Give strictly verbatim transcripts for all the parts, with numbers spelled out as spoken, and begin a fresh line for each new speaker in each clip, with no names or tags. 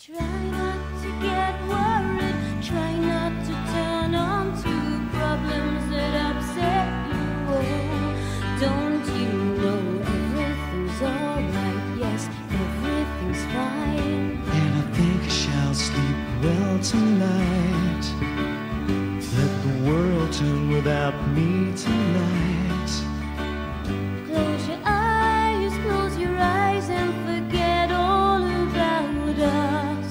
Try not to get worried, try not to turn on to problems that upset you. Oh, don't you know everything's alright? Yes, everything's fine.
And I think I shall sleep well tonight. Let the world turn without me tonight.
Close your eyes, close your eyes and forget all about us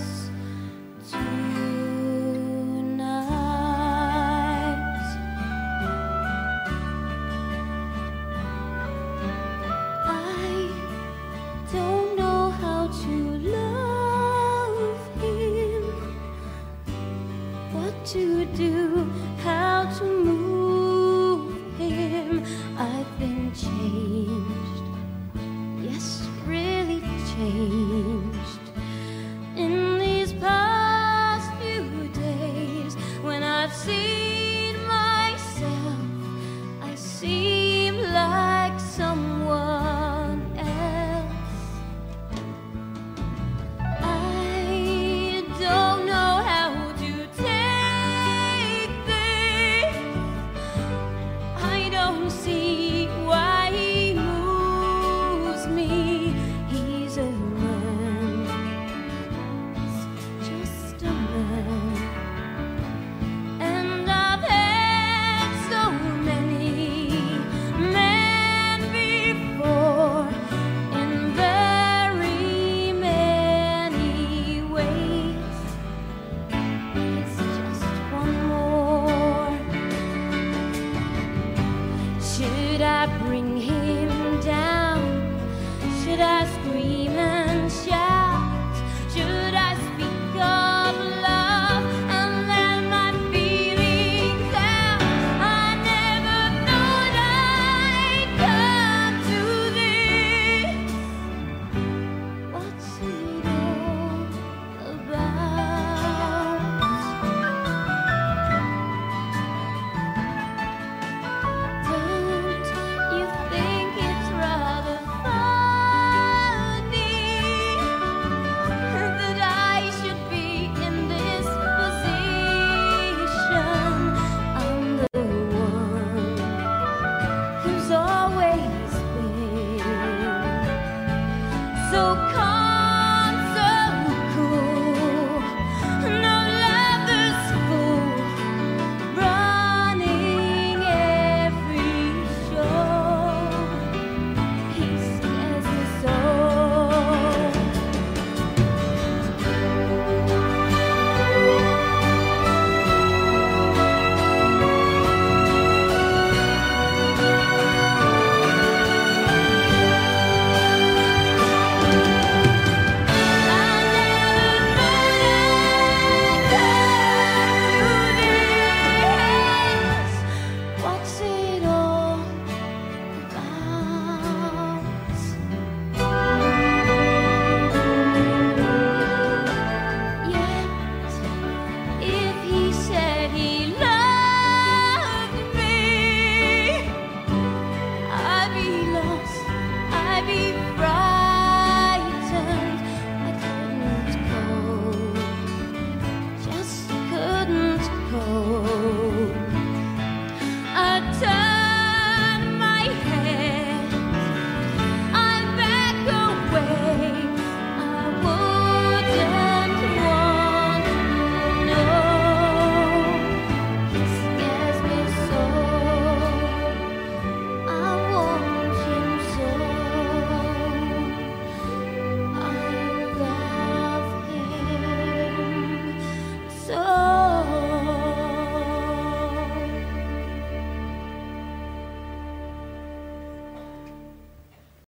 tonight. I don't know how to love him, what to do, how to move